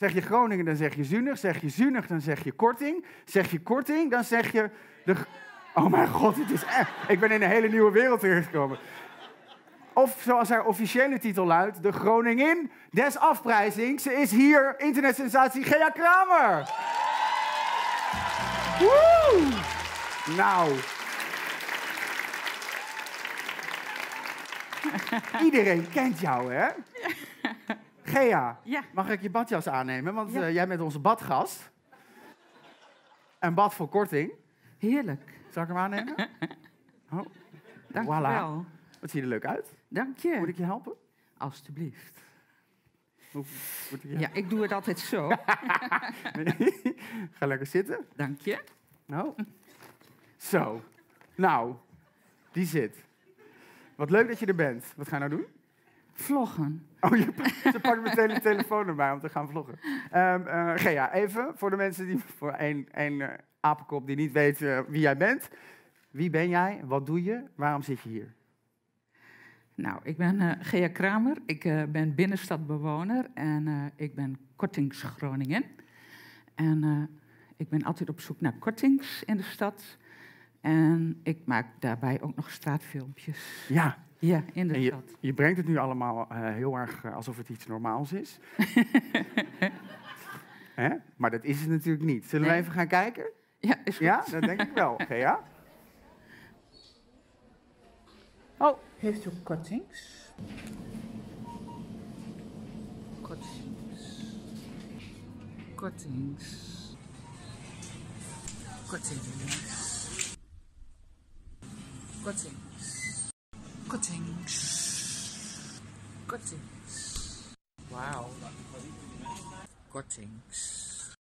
Zeg je Groningen, dan zeg je Zunig. Zeg je Zunig, dan zeg je korting. Zeg je korting, dan zeg je... Oh mijn god, het is echt... Ik ben in een hele nieuwe wereld terechtgekomen. Of zoals haar officiële titel luidt, de Groningin des afprijzings. Ze is hier, internetsensatie Gea Kramer. Woe! Nou. Iedereen kent jou, hè? Gea, Ja. mag ik je badjas aannemen? Want jij bent onze badgast. Een bad voor korting. Heerlijk. Zal ik hem aannemen? Oh. Dank je Voilà. wel. Wat zie je er leuk uit? Dank je. Moet ik je helpen? Alsjeblieft. Moet ik je Ja, ik doe het altijd zo. Ga lekker zitten. Dank je. Nou. Zo. Nou. Die zit. Wat leuk dat je er bent. Wat ga je nou doen? Vloggen. Oh, ze pakt meteen de telefoon erbij om te gaan vloggen. Gea, even voor de mensen die... Voor één apenkop die niet weet wie jij bent. Wie ben jij? Wat doe je? Waarom zit je hier? Nou, ik ben Gea Kramer. Ik ben binnenstadbewoner en ik ben kortingsgroningin. En ik ben altijd op zoek naar kortings in de stad. En ik maak daarbij ook nog straatfilmpjes. Ja. Ja, in de stad. Je brengt het nu allemaal heel erg alsof het iets normaals is. Hè? Maar dat is het natuurlijk niet. Zullen we even gaan kijken? Ja, is goed. Ja, dat denk ik wel. Gea? Oh. Heeft u kortings? Kortings. Kortings. Kortings. Kortings. Kortings. Kortings. Wauw. Kortings.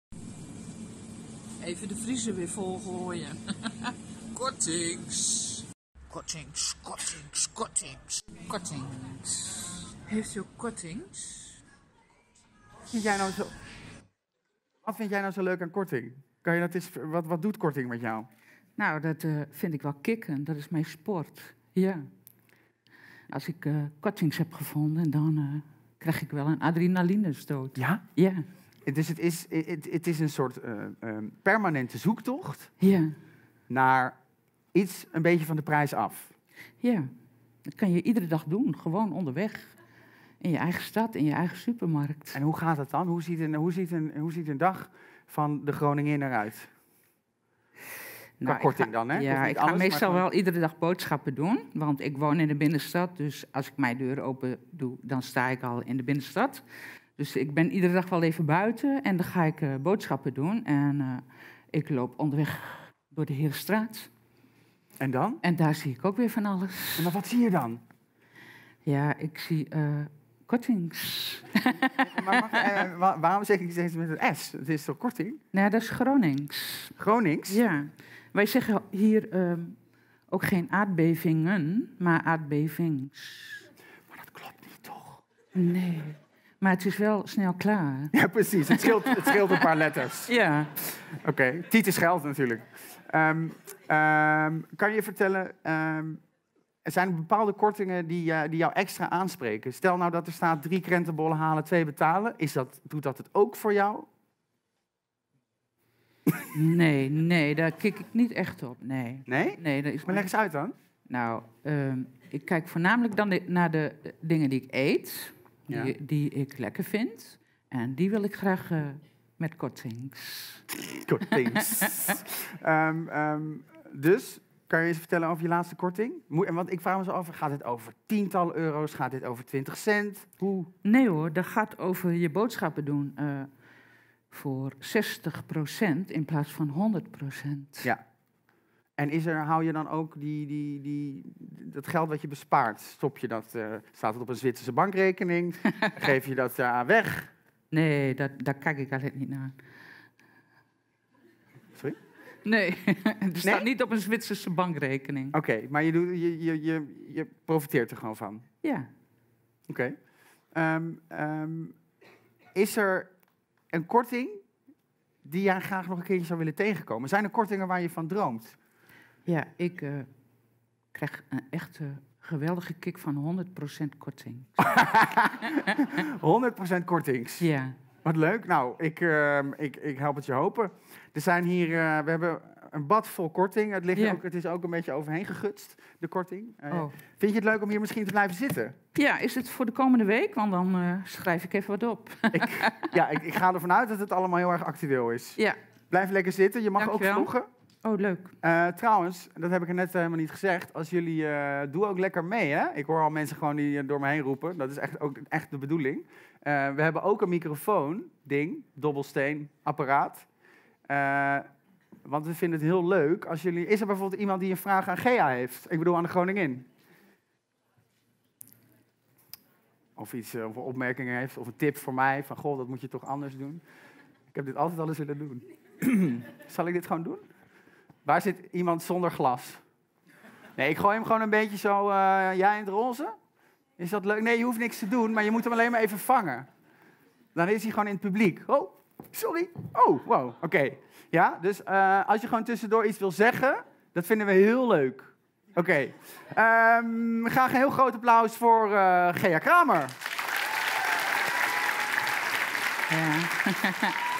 Even de vriezer weer volgooien. Kortings. Kortings, kortings, kortings, kortings. Heeft u ook kortings? Wat vind jij nou zo leuk aan korting? Kan je dat eens, wat doet korting met jou? Nou, dat vind ik wel kicken. Dat is mijn sport. Ja. Als ik kortings heb gevonden, dan krijg ik wel een adrenalinestoot. Ja? Ja. Dus het is een soort permanente zoektocht Ja. naar iets een beetje van de prijs af. Ja. Dat kan je iedere dag doen. Gewoon onderweg. In je eigen stad, in je eigen supermarkt. En hoe gaat het dan? Hoe ziet een dag van de Groningin eruit? Nou, korting dan, hè? Ja, ik ga meestal wel iedere dag boodschappen doen. Want ik woon in de binnenstad. Dus als ik mijn deur open doe, dan sta ik al in de binnenstad. Dus ik ben iedere dag wel even buiten. En dan ga ik boodschappen doen. En ik loop onderweg door de Herenstraat. En dan? En daar zie ik ook weer van alles. Maar wat zie je dan? Ja, ik zie kortings. Maar waarom zeg ik steeds met een S? Het is toch korting? Nou, dat is Gronings. Gronings? Ja. Wij zeggen hier ook geen aardbevingen, maar aardbevings. Maar dat klopt niet, toch? Nee. Maar het is wel snel klaar. Ja, precies. Het scheelt een paar letters. Ja. Oké. Tiet is geld natuurlijk. Kan je vertellen... Er zijn bepaalde kortingen die jou extra aanspreken. Stel nou dat er staat 3 krentenbollen halen, 2 betalen. Doet dat het ook voor jou? Nee, daar kijk ik niet echt op. Nee? Nee, dat is maar leg eens uit dan. Nou, ik kijk voornamelijk dan naar de dingen die ik eet, die ik lekker vind. En die wil ik graag met kortings. Kortings. Dus... Kan je eens vertellen over je laatste korting? Want ik vraag me zo af, gaat het over tientallen euro's? Gaat dit over 20 cent? Hoe? Nee hoor, dat gaat over je boodschappen doen voor 60% in plaats van 100%. Ja. En hou je dan ook dat geld wat je bespaart, staat het op een Zwitserse bankrekening? Geef je dat weg? Nee, daar kijk ik altijd niet naar. Sorry? Nee, het staat niet op een Zwitserse bankrekening. Oké, maar je profiteert er gewoon van? Ja. Oké. Is er een korting die jij graag nog een keertje zou willen tegenkomen? Zijn er kortingen waar je van droomt? Ja, ik krijg een echte geweldige kick van 100% korting. 100% kortings? Ja. Wat leuk. Nou, ik help het je hopen. Er zijn hier, we hebben een bad vol korting. Het is ook een beetje overheen gegutst, de korting. Vind je het leuk om hier misschien te blijven zitten? Ja, is het voor de komende week? Want dan schrijf ik even wat op. Ik ga ervan uit dat het allemaal heel erg actueel is. Ja. Blijf lekker zitten. Je mag ook vloggen. Oh, leuk. Trouwens, dat heb ik er net helemaal niet gezegd. Als jullie, doe ook lekker mee, hè? Ik hoor al mensen gewoon die door me heen roepen. Dat is echt de bedoeling. We hebben ook een microfoon, ding, dobbelsteen, apparaat. Want we vinden het heel leuk als jullie... Is er bijvoorbeeld iemand die een vraag aan Gea heeft? Ik bedoel aan de Groningin. Of iets, of opmerkingen heeft, of een tip voor mij. Van, goh, dat moet je toch anders doen. Ik heb dit altijd al eens willen doen. Zal ik dit gewoon doen? Waar zit iemand zonder glas? Nee, ik gooi hem gewoon een beetje zo... jij in het roze? Is dat leuk? Nee, je hoeft niks te doen, maar je moet hem alleen maar even vangen. Dan is hij gewoon in het publiek. Oh, sorry. Oh, wow, oké. Ja, dus als je gewoon tussendoor iets wil zeggen, dat vinden we heel leuk. Oké. Graag een heel groot applaus voor Gea Kramer. Ja.